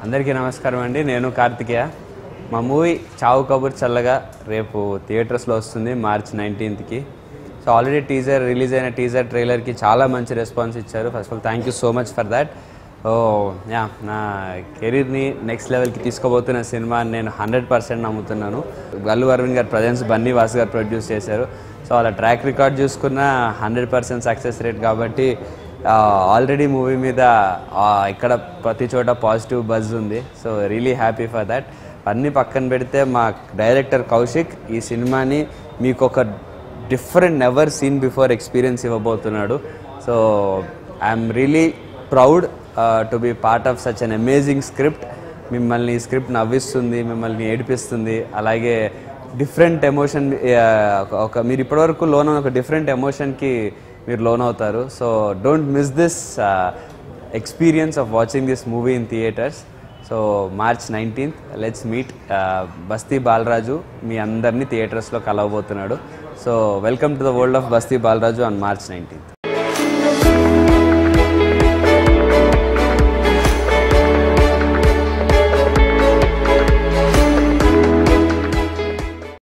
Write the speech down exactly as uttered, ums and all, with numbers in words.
అందరికీ నమస్కారం అండి. నేను కార్తికేయ. మా మూవీ చావు కబూర్ చల్లగా రేపు థియేటర్స్లో వస్తుంది మార్చ్ నైన్టీన్త్కి. సో ఆల్రెడీ టీజర్ రిలీజ్ అయిన టీజర్ ట్రైలర్కి చాలా మంచి రెస్పాన్స్ ఇచ్చారు. First of all thank you so much for that. Oh yeah నా కెరీర్ని నెక్స్ట్ లెవెల్కి తీసుకోబోతున్న సినిమా నేను హండ్రెడ్ పర్సెంట్ నమ్ముతున్నాను. అల్లు అరవింద్ గారు ప్రజెన్స్ బన్నీ వాసు గారు ప్రొడ్యూస్ చేశారు. సో వాళ్ళ ట్రాక్ రికార్డ్ చూసుకున్న హండ్రెడ్ పర్సెంట్ సక్సెస్ రేట్ కాబట్టి ఆల్రెడీ మూవీ మీద ఇక్కడ ప్రతి చోట పాజిటివ్ బజ్ ఉంది. So really happy for that. అన్నీ పక్కన పెడితే మా డైరెక్టర్ కౌశిక్ ఈ సినిమాని మీకు ఒక different never seen before experience ఇవ్వబోతున్నాడు. So I'm really proud to be part of such an amazing script. మిమ్మల్ని ఈ స్క్రిప్ట్ నవ్విస్తుంది, మిమ్మల్ని ఏడిపిస్తుంది, అలాగే డిఫరెంట్ ఎమోషన్ ఒక మీరు ఇప్పటివరకు లోన్ ఒక డిఫరెంట్ ఎమోషన్కి మీరు లోన్ అవుతారు. So don't miss this experience of watching this movie in theatres. So March nineteenth let's meet. Basthi Balaraju మీ అందరినీ థియేటర్స్లో కలవబోతున్నాడు. So welcome to the world of Basthi Balaraju on March nineteenth.